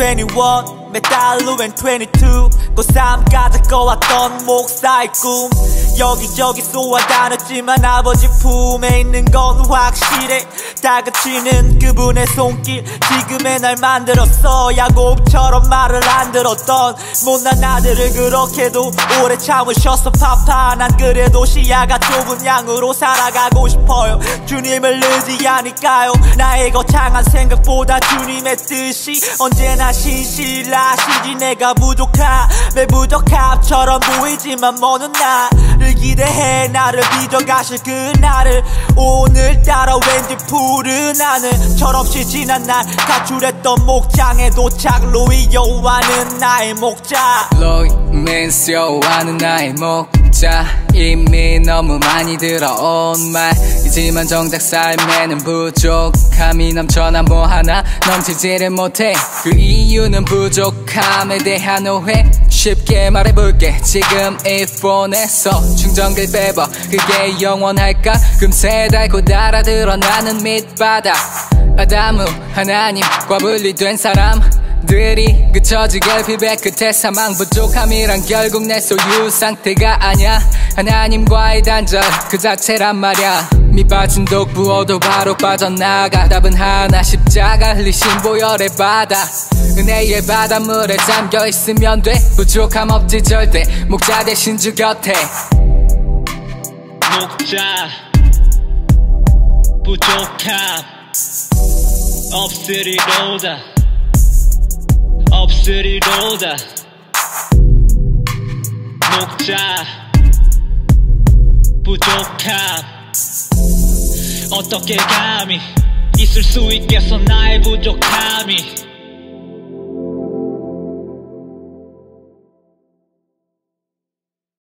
21 메달로엔 22 고3 가져꺼왔던 목사의 꿈 여기저기 쏘아다녔지만 아버지 품에 있는 건 확실해 다그치는 그분의 손길 지금의 날 만들었어 야곱처럼 말을 안 들었던 못난 아들을 그렇게도 오래 참으셨어 파파 난 그래도 시야가 좁은 양으로 살아가고 싶어요 주님을 의지하니까요 나의 거창한 생각보다 주님의 뜻이 언제나 신실하시지 내가 부족함에 부족함처럼 보이지만 먼 나를 기대해 나를 빚어가실 그날을 오늘따라 왠지 푸른 하늘 철없이 지난 날 가출했던 목장에 도착 로이 여호와는 나의 목자 로이 means 여호와는 나의 목자 이미 너무 많이 들어온 말이지만 정작 삶에는 부족함이 넘쳐 난 뭐 하나 넘치지를 못해 그 이유는 부족함에 대한 오해 쉽게 말해볼게 지금 이 폰에서 충전기를 빼봐 그게 영원할까 금세 닳고 달아들어 나는 밑바닥 아담 후 하나님과 분리된 사람들이 그쳐지 결핍의 끝에 사망 부족함이란 결국 내 소유 상태가 아냐 하나님과의 단절 그 자체란 말야 밑빠진 독 부어도 바로 빠져나가 답은 하나 십자가 흘리신 보혈의 바다 은혜의 바닷물에 잠겨있으면 돼 부족함 없지 절대 목자 대신 주 곁에 목자 부족함 없으리로다 없으리로다 목자 부족함 어떻게 감히 있을 수 있겠어 나의 부족함이